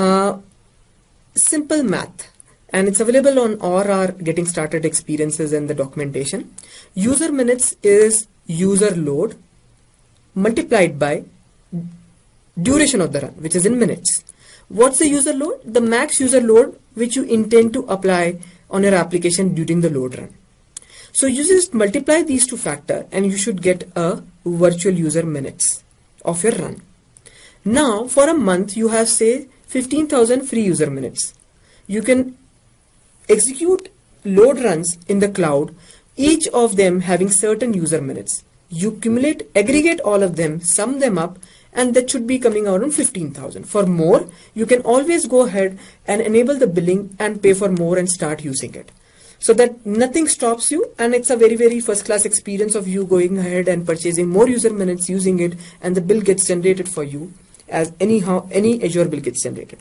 Simple math, and it's available on all our getting started experiences and the documentation. User minutes is user load multiplied by duration of the run, which is in minutes. What's the user load? The max user load which you intend to apply on your application during the load run. So you just multiply these two factors and you should get a virtual user minutes of your run. Now for a month you have say 15,000 free user minutes. You can execute load runs in the cloud, each of them having certain user minutes. You aggregate all of them, sum them up, and that should be coming out on 15,000. For more, you can always go ahead and enable the billing and pay for more and start using it. So that nothing stops you, and it's a very, very first class experience of you going ahead and purchasing more user minutes, using it, and the bill gets generated for you as any Azure bill gets generated.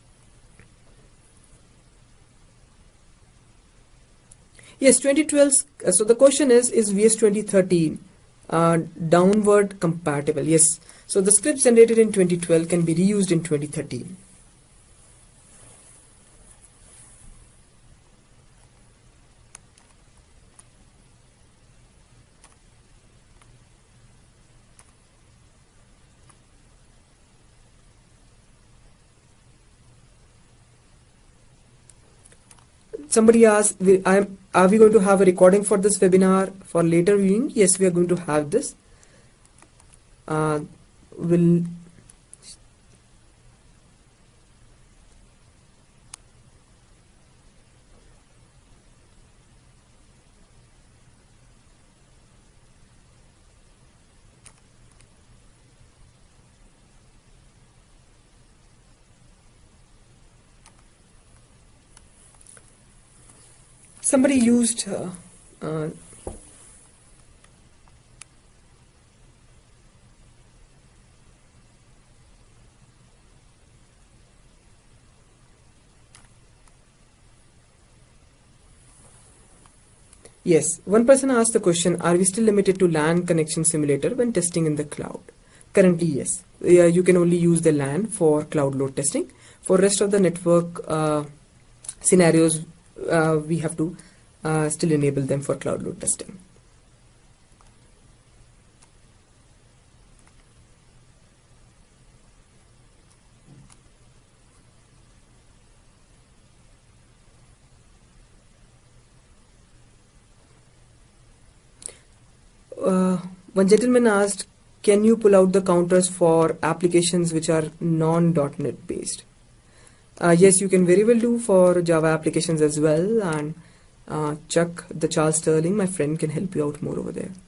Yes, 2012. So the question is VS 2013 downward compatible? Yes. So the scripts generated in 2012 can be reused in 2013. Somebody asked, are we going to have a recording for this webinar for later viewing? Yes, we are going to have this. Somebody used yes, one person asked the question, are we still limited to LAN connection simulator when testing in the cloud? Currently, yes. You can only use the LAN for cloud load testing. For rest of the network scenarios, we have to still enable them for cloud load testing. One gentleman asked, can you pull out the counters for applications which are non.NET based? Yes, you can very well do for Java applications as well, and Chuck, the Charles Sterling, my friend, can help you out more over there.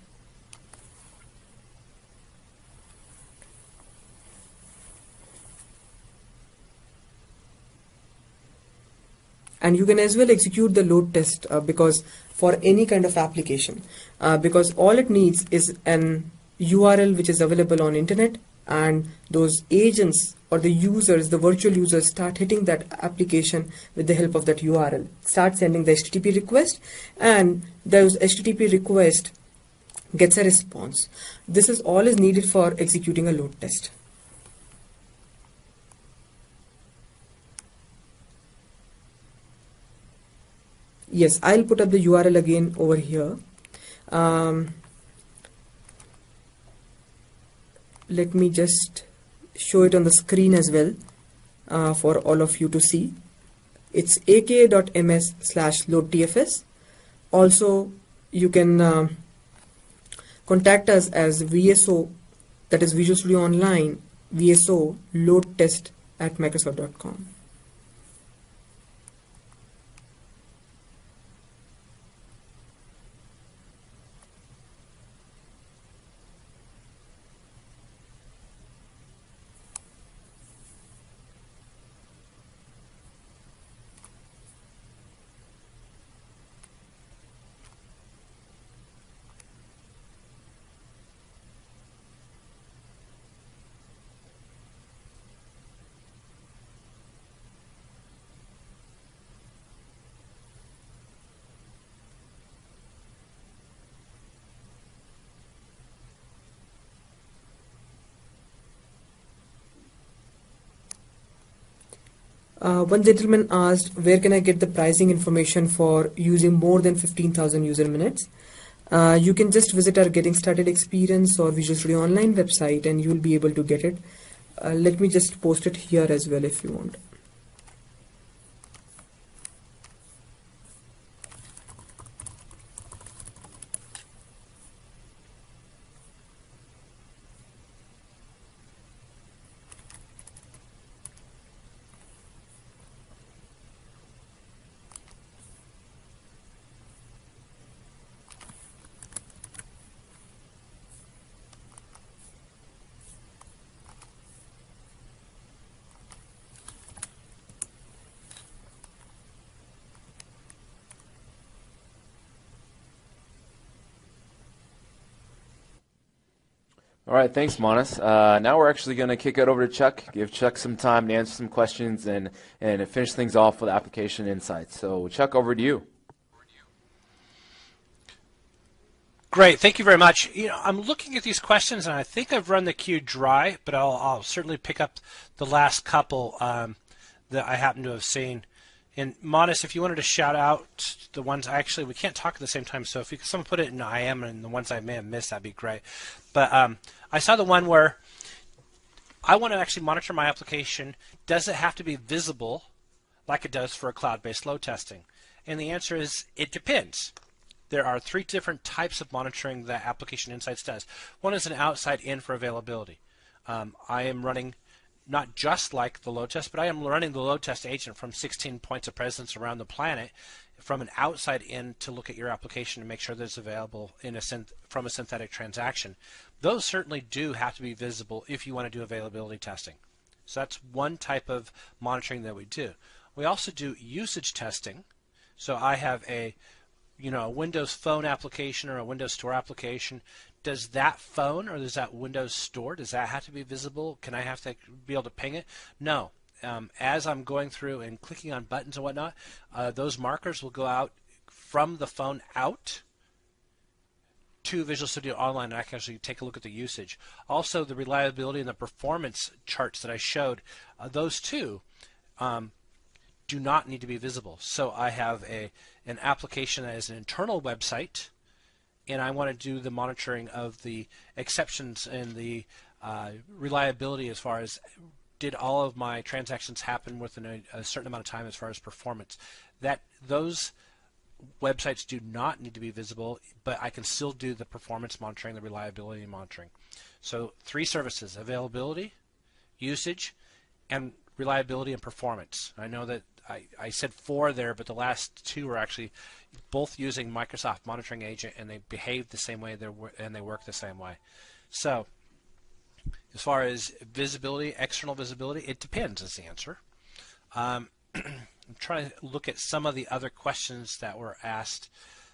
And you can as well execute the load test because for any kind of application, because all it needs is an URL which is available on internet, and those agents or the users, the virtual users, start hitting that application with the help of that URL, start sending the HTTP request, and those HTTP request gets a response. This is all is needed for executing a load test. Yes, I'll put up the URL again over here. Let me just show it on the screen as well for all of you to see. It's aka.ms/loadtfs. Also, you can contact us as VSO, that is Visual Studio Online, VSO load test at Microsoft.com. One gentleman asked, where can I get the pricing information for using more than 15,000 user minutes? You can just visit our Getting Started Experience or Visual Studio Online website and you will be able to get it. Let me just post it here as well if you want. All right, thanks, Manas. Now we're actually going to kick it over to Chuck, give Chuck some time to answer some questions and finish things off with application insights. So, Chuck, over to you. Great, thank you very much. I'm looking at these questions, and I think I've run the queue dry, but I'll certainly pick up the last couple that I happen to have seen. And Manas, if you wanted to shout out the ones, actually we can't talk at the same time, so if someone put it in IM and the ones I may have missed, that'd be great. But I saw the one where I want to actually monitor my application. Does it have to be visible like it does for a cloud-based load testing? And the answer is it depends. There are 3 different types of monitoring that Application Insights does. One is an outside in for availability. I am running not just like the load test, but I am running the load test agent from 16 points of presence around the planet from an outside in to look at your application and make sure that it's available from a synthetic transaction. Those certainly do have to be visible if you want to do availability testing. So that's one type of monitoring that we do. We also do usage testing. So I have a Windows Phone application or a Windows Store application. Does that phone or does that Windows Store, does that have to be visible? Can I have to be able to ping it? No. As I'm going through and clicking on buttons and whatnot, those markers will go out from the phone out to Visual Studio Online, and I can actually take a look at the usage. Also, the reliability and the performance charts that I showed, those two do not need to be visible. So I have an application that is an internal website, and I want to do the monitoring of the exceptions and the reliability as far as did all of my transactions happen within a certain amount of time as far as performance. Those websites do not need to be visible, but I can still do the performance monitoring, the reliability monitoring. So 3 services: availability, usage, and reliability and performance. I know that I said 4 there, but the last 2 are actually both using Microsoft Monitoring Agent, and they behave the same way and they work the same way. So as far as visibility, external visibility, it depends is the answer. I'm trying to look at some of the other questions that were asked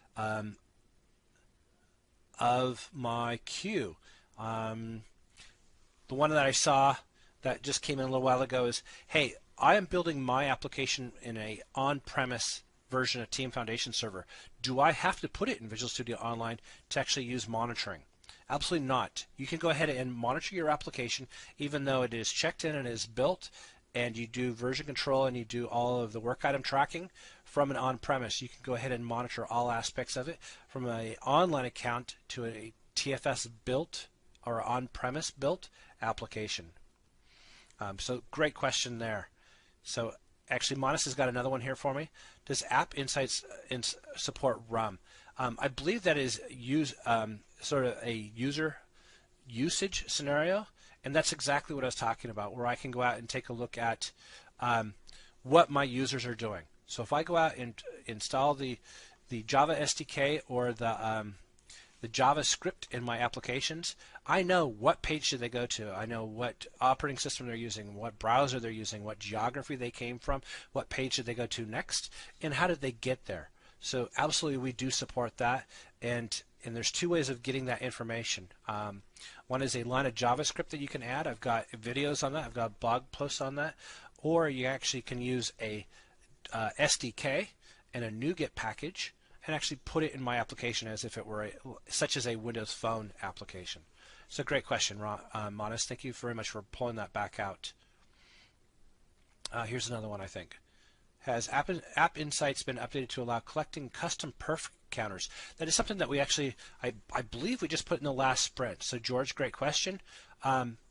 of my queue. The one that I saw that just came in a little while ago is, hey, I am building my application in a on-premise version of Team Foundation Server. Do I have to put it in Visual Studio Online to actually use monitoring? Absolutely not. You can go ahead and monitor your application even though it is checked in and is built, and you do version control and you do all of the work item tracking from an on-premise. You can go ahead and monitor all aspects of it from an online account to a TFS built or on-premise built application. So great question there. So actually, Manas has got another one here for me. Does App Insights support RUM? I believe that is sort of a user usage scenario, and that's exactly what I was talking about, where I can go out and take a look at what my users are doing. So if I go out and install the Java SDK or the JavaScript in my applications, I know what page should they go to. I know what operating system they're using, what browser they're using, what geography they came from, what page should they go to next, and how did they get there. So absolutely we do support that, and there's 2 ways of getting that information. One is a line of JavaScript that you can add. I've got videos on that. I've got blog posts on that. Or you actually can use a SDK and a NuGet package and actually put it in my application as if it were such as a Windows Phone application. So great question, Manas. Thank you very much for pulling that back out. Here's another one, I think. Has App Insights been updated to allow collecting custom perf counters? That is something that we actually, I believe we just put in the last sprint. So George, great question.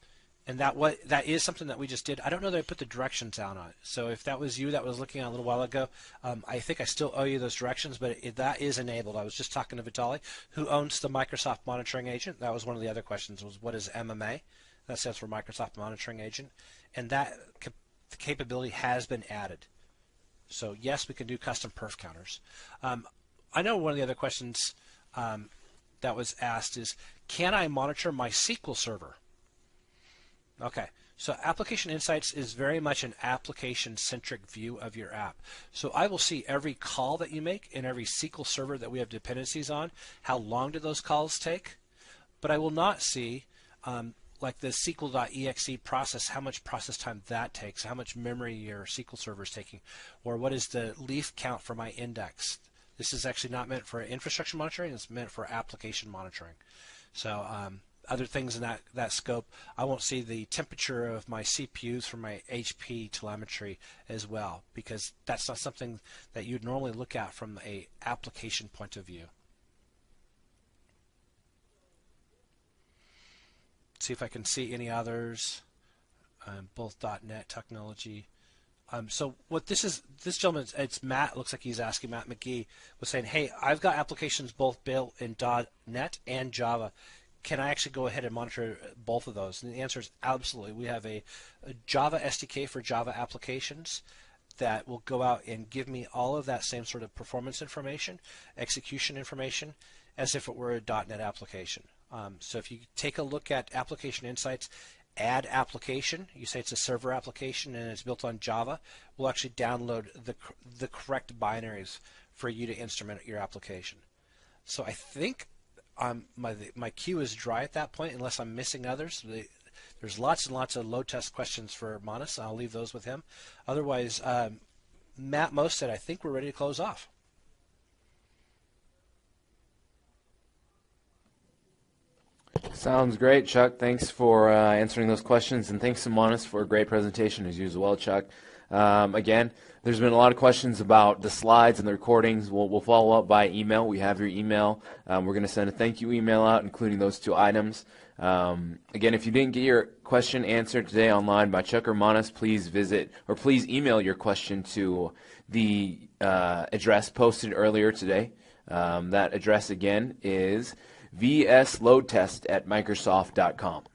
And that is something that we just did. I don't know that I put the directions down on it. So if that was you that was looking at a little while ago, I think I still owe you those directions, but that is enabled. I was just talking to Vitaly, who owns the Microsoft Monitoring Agent. That was one of the other questions, was what is MMA? That stands for Microsoft Monitoring Agent. And that capability has been added. So yes, we can do custom perf counters. I know one of the other questions that was asked is, can I monitor my SQL server? Okay, so Application Insights is very much an application-centric view of your app. So I will see every call that you make in every SQL server that we have dependencies on. How long do those calls take? But I will not see like the SQL.exe process, how much process time that takes, how much memory your SQL server is taking, or what is the leaf count for my index. This is actually not meant for infrastructure monitoring, it's meant for application monitoring. So other things in that scope, I won't see the temperature of my CPUs for my HP telemetry as well, because that's not something that you'd normally look at from a application point of view. See if I can see any others, both .NET technology. So what this gentleman, it's Matt, looks like he's asking, Matt McGee, was saying, hey, I've got applications both built in .NET and Java. Can I actually go ahead and monitor both of those? And the answer is absolutely. We have a Java SDK for Java applications that will go out and give me all of that same sort of performance information, execution information, as if it were a .NET application. So if you take a look at Application Insights, add application, you say it's a server application and it's built on Java, we'll actually download the correct binaries for you to instrument your application. So I think my queue is dry at that point, unless I'm missing others. There's lots and lots of load test questions for Manas. I'll leave those with him. Otherwise, Matt Most said, I think we're ready to close off. Sounds great, Chuck. Thanks for answering those questions, and thanks to Manas for a great presentation as usual, Chuck. Again, there's been a lot of questions about the slides and the recordings. We'll follow up by email. We have your email. We're going to send a thank you email out, including those two items. Again, if you didn't get your question answered today online by Chuck or Manas, please email your question to the address posted earlier today. That address again is vsloadtest@microsoft.com.